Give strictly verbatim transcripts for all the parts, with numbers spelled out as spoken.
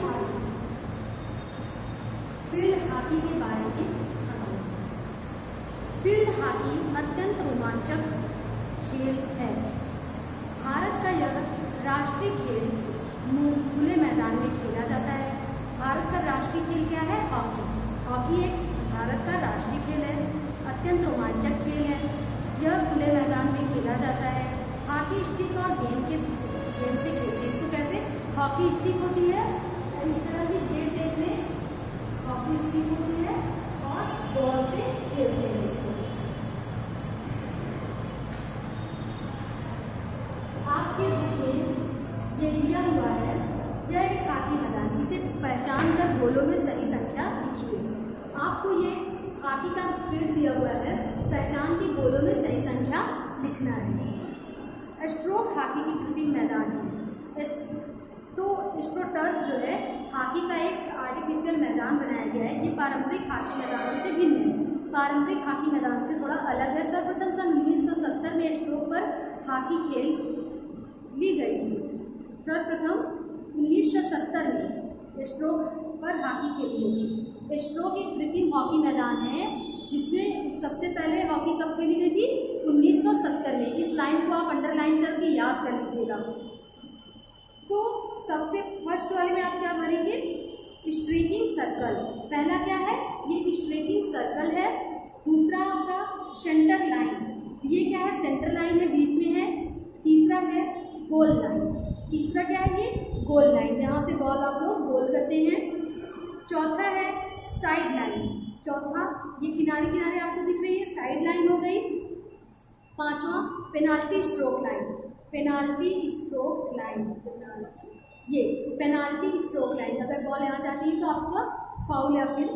Hockey, field hockey के बारे में। फील्ड हॉकी अत्यंत रोमांचक खेल है। भारत का यह राष्ट्रीय खेल खुले मैदान में खेला जाता है। भारत का राष्ट्रीय खेल क्या है? हॉकी। हॉकी एक भारत का राष्ट्रीय खेल है, अत्यंत रोमांचक खेल है। यह खुले मैदान में खेला जाता है। हॉकी स्टिक और गेंद के गेंद से खेलते हैं। इसको कैसे? हॉकी स्टिक होती है इस तरह की जे शेप में हॉकी स्टिक होती है और बॉल से खेलते हैं इसको। आपके बुक में ये दिया हुआ है, यह एक हॉकी मैदान, इसे पहचान कर गोलों में सही संख्या लिखिए। आपको ये हॉकी का फील्ड दिया हुआ है, पहचान के गोलों में सही संख्या लिखना है। स्ट्रोक हॉकी की कृत्रिम मैदान है। तो स्ट्रोटर्फ जो है हॉकी का एक आर्टिफिशियल मैदान बनाया गया है। ये पारंपरिक हॉकी मैदानों से भिन्न है, पारंपरिक हॉकी मैदान से थोड़ा अलग है। सर्वप्रथम सन उन्नीस सौ सत्तर में स्ट्रोक पर हॉकी खेल ली गई थी। सर्वप्रथम उन्नीस सौ सत्तर में स्ट्रोक पर हॉकी खेली गई थी। स्ट्रोक एक कृत्रिम हॉकी मैदान है जिसमें सबसे पहले हॉकी कब खेली गई थी? उन्नीस सौ सत्तर में। इस लाइन को आप अंडरलाइन करके याद कर लीजिएगा। तो सबसे फर्स्ट वाले में आप क्या भरेंगे? Striking circle. पहला क्या है? ये स्ट्रीकिंग सर्कल है। दूसरा आपका सेंटर लाइन, ये क्या है? सेंटर लाइन है, बीच में है। तीसरा है गोल लाइन। तीसरा क्या है? ये गोल लाइन, जहाँ से बॉल आप लोग गोल करते हैं। चौथा है साइड लाइन। चौथा ये किनारे किनारे आपको दिख रही है, साइड लाइन हो गई। पांचवा penalty stroke line. Penalty stroke line, penalty ये पेनाल्टी स्ट्रोक लाइन, अगर बॉल यहाँ जाती है तो आपका फाउल या फिर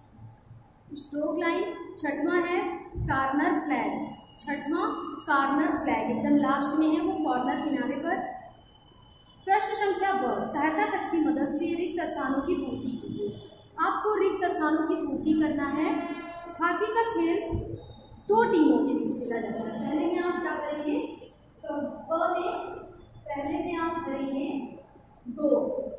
स्ट्रोक लाइन। छठवां है कॉर्नर फ्लैग। छठवां कॉर्नर फ्लैग एकदम लास्ट में है, वो कॉर्नर किनारे पर। प्रश्न संख्या ब, सहायता कक्ष की मदद से रिक्त स्थानों की पूर्ति कीजिए। आपको रिक्त स्थानों की पूर्ति करना है। हॉकी का खेल दो टीमों के बीच खेला जाता है। पहले में आप क्या करेंगे? तो ब में पहले में आप करेंगे दो।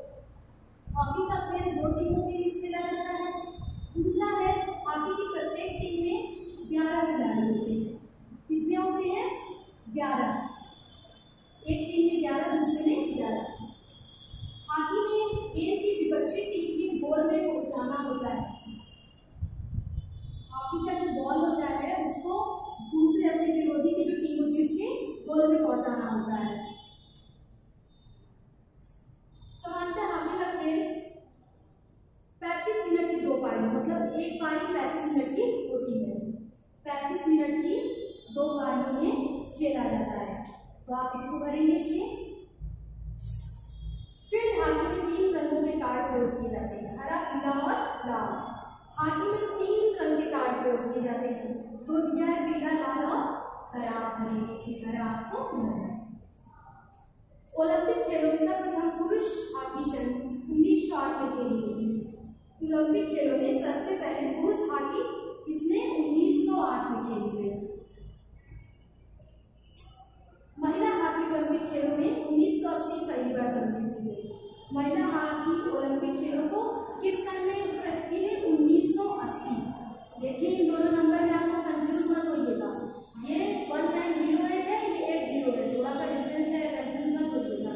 हॉकी का खेल दो टीमों के बीच खेला जाता है। दूसरा है हॉकी की प्रत्येक टीम में ग्यारह खिलाड़ी होते हैं। कितने होते हैं? ग्यारह। एक टीम में ग्यारह, दूसरे में ग्यारह। हॉकी में गेंद की विपक्षी टीम के गोल में पहुंचाना होता है। हॉकी का जो बॉल होता है उसको दूसरे अपने विरोधी की जो टीम होती है उसके गोल में पहुंचाना होता है। सामान्यतः हॉकी का खेल पैंतीस मिनट की दो पारी, मतलब एक पारी पैंतीस मिनट की होती है। पैंतीस मिनट की दो पारियों में खेला जाता है। तो आप इसको करेंगे। इसमें फील्ड हॉकी में तीन रंगों के कार्ड प्रयोग किए जाते हैं, हरा, पीला और लाल। हॉकी में तीन रंग के कार्ड प्रयोग किए जाते हैं, दो दिया है, पीला, लाल और हरा। भरेंगे इसे, हरा आपको भरना है। ओलंपिक खेलों में सर्वप्रथम पुरुष हॉकी सन उन्नीस सौ आठ में खेली गई थी। ओलंपिक खेलों में सबसे पहले पुरुष हॉकी इसने उन्नीस सौ आठ में खेली गई थी। महिला हॉकी ओलंपिक खेलों में उन्नीस सौ अस्सी पहली बार सम्मिलित की गई। महिला हॉकी ओलंपिक खेलों को किस सन में की गई? उन्नीस सौ अस्सी। देखिए इन दोनों नंबर में आपको कंफ्यूज मत होइएगा। ये वन नाइन जीरो एट है, ये एट जीरो है, थोड़ा सा डिफरेंस है, कंफ्यूज मत होइएगा।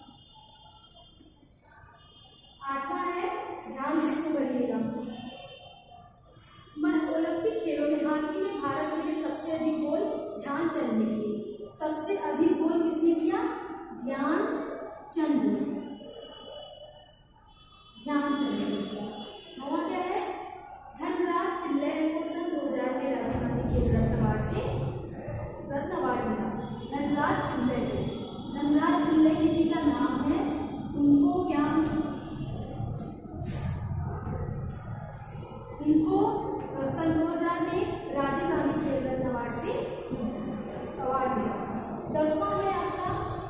आठवां है, ध्यान से इसको करिएगा। ओलंपिक खेलों में हॉकी में भारत के लिए सबसे अधिक गोल ध्यानचंद ने किए। सबसे अधिक गोल किसने किया? ध्यानचंद ने। ध्यानचंद ने किया। नौवां क्या है? धनराज पिल्लई को सन दो हजार में राजीव गांधी खेल रत्न अवार्ड से रत्न अवार्ड मिला। धनराज पिल्लई, धनराज पिल्लई किसी का नाम है, उनको क्या इनको सन दो हजार में राजीव गांधी खेल रत्न अवार्ड से अवार्ड मिला। दसवां है आपका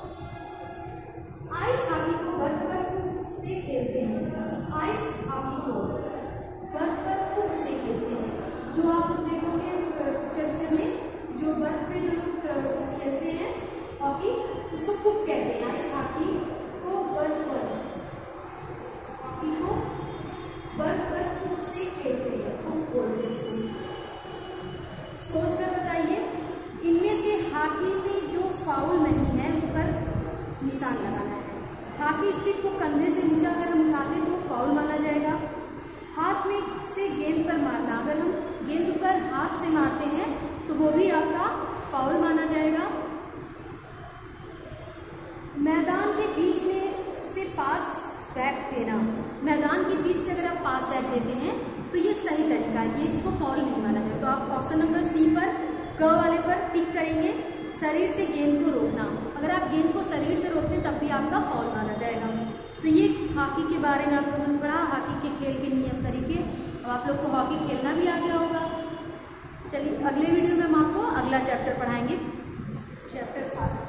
आइस हॉकी को बर्फ पर से खेलते हैं। आइस हॉकी को बर्फ पर से खेलते हैं। जो आप देखोगे चर्चा में, जो बर्फ पे जो लोग खेलते हैं हॉकी, उसको कुक कहते हैं। आइस हॉकी को बर्फ पर निशान लगाना है। हॉकी स्टिक को कंधे से नीचे अगर हम उठाते हैं तो फाउल माना जाएगा। हाथ में से गेंद पर मारना, अगर हम गेंद पर हाथ से मारते हैं तो वो भी आपका फाउल माना जाएगा। मैदान के बीच में से पास बैक देना, मैदान के बीच से अगर आप पास बैक देते हैं तो ये सही तरीका है, ये इसको फाउल नहीं माना जाएगा। तो आप ऑप्शन नंबर सी पर क वाले पर टिक करेंगे। शरीर से गेंद को रोकना, अगर आप गेंद को शरीर से रोकते हैं तब भी आपका फाउल माना जाएगा। तो ये हॉकी के बारे में आप लोगों ने पढ़ा, हॉकी के खेल के नियम तरीके। अब आप लोग को हॉकी खेलना भी आ गया होगा। चलिए अगले वीडियो में हम आपको अगला चैप्टर पढ़ाएंगे, चैप्टर फाइव।